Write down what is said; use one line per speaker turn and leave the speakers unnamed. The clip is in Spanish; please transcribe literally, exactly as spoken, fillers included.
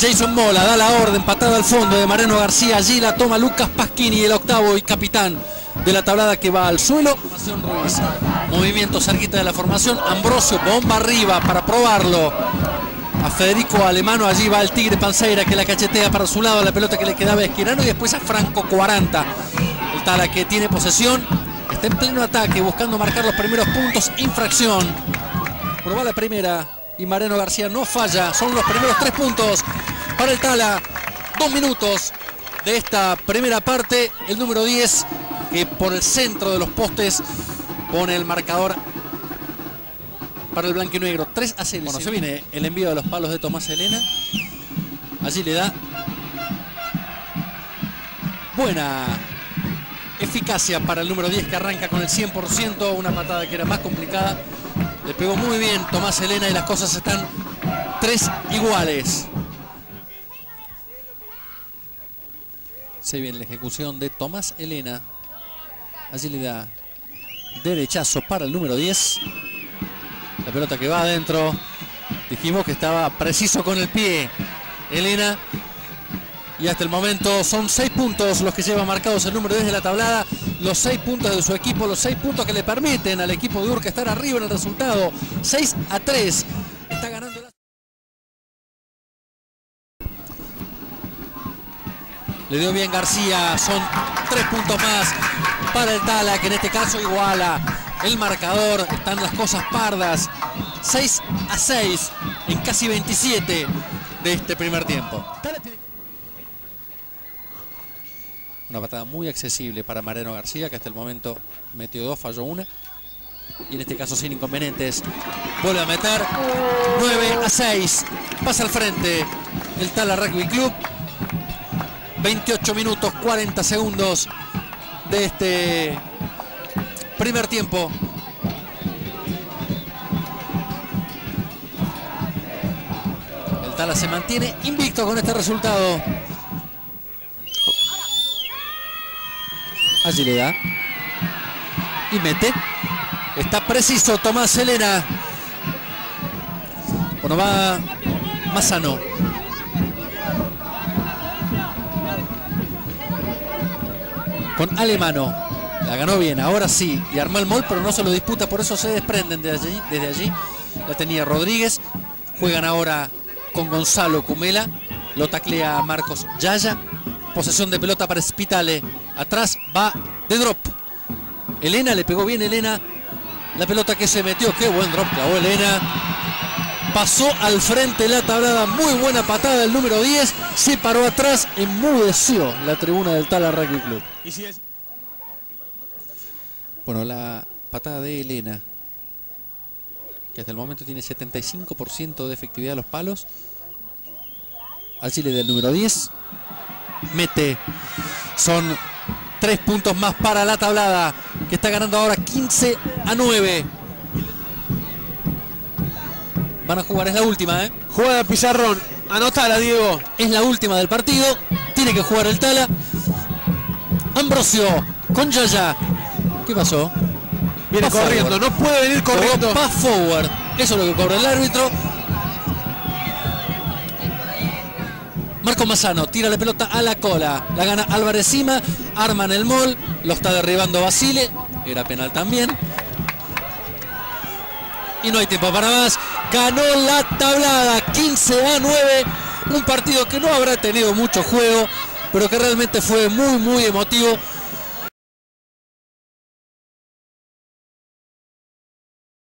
Jason Mola da la orden, patada al fondo de Mariano García. Allí la toma Lucas Pasquini, el octavo y capitán de la tablada, que va al suelo. Movimiento cerquita de la formación. Ambrosio, bomba arriba para probarlo a Federico Alemano. Allí va el Tigre Panseira, que la cachetea para su lado, la pelota que le quedaba a Esquirano, y después a Franco cuarenta. El Tala, que tiene posesión, está en pleno ataque buscando marcar los primeros puntos. Infracción. Bueno, va la primera y Mariano García no falla. Son los primeros tres puntos para el Tala. Dos minutos de esta primera parte. El número diez, que por el centro de los postes pone el marcador para el blanco y negro. tres a cero. Bueno, se viene el envío de los palos de Tomás Elena. Allí le da buena eficacia para el número diez, que arranca con el cien por ciento. Una patada que era más complicada. Le pegó muy bien Tomás Elena y las cosas están tres iguales. Se viene la ejecución de Tomás Elena. Allí le da derechazo para el número diez. La pelota que va adentro. Dijimos que estaba preciso con el pie Elena. Y hasta el momento son seis puntos los que lleva marcados el número diez de la tablada. Los seis puntos de su equipo, los seis puntos que le permiten al equipo de Urca estar arriba en el resultado. seis a tres. Está ganando la... Le dio bien García. Son tres puntos más para el Tala, que en este caso iguala el marcador. Están las cosas pardas. seis a seis en casi veintisiete de este primer tiempo. Una patada muy accesible para Mariano García, que hasta el momento metió dos, falló una. Y en este caso sin inconvenientes. Vuelve a meter. nueve a seis. Pasa al frente el Tala Rugby Club. veintiocho minutos, cuarenta segundos de este primer tiempo. El Tala se mantiene invicto con este resultado. Allí le da y mete. Está preciso Tomás Elena. Bueno, va Massano. Con Alemano. La ganó bien, ahora sí. Y armó el mol, pero no se lo disputa, por eso se desprenden de allí, desde allí. La tenía Rodríguez. Juegan ahora con Gonzalo Cumela. Lo taclea Marcos Yaya. Posesión de pelota para Spitale. Atrás va de drop. Elena, le pegó bien Elena. La pelota que se metió. Qué buen drop clavó Elena. Pasó al frente la tablada. Muy buena patada del número diez. Se paró atrás. Enmudeció la tribuna del Tala Rugby Club. Bueno, la patada de Elena, que hasta el momento tiene setenta y cinco por ciento de efectividad a los palos. Allí le da el número diez. Mete. Son tres puntos más para la tablada, que está ganando ahora quince a nueve. Van a jugar, es la última, ¿eh?
Juega Pizarrón. Anotala, Diego.
Es la última del partido. Tiene que jugar el Tala. Ambrosio con Yaya. ¿Qué pasó?
Viene
Pass
corriendo.
forward.
No puede venir corriendo.
Pass forward. Eso es lo que cobra el árbitro. Marco Massano tira la pelota a la cola. La gana Álvarez Sima. Arman el mol. Lo está derribando Basile. Era penal también. Y no hay tiempo para más. Ganó la tablada quince a nueve. Un partido que no habrá tenido mucho juego, pero que realmente fue muy muy emotivo.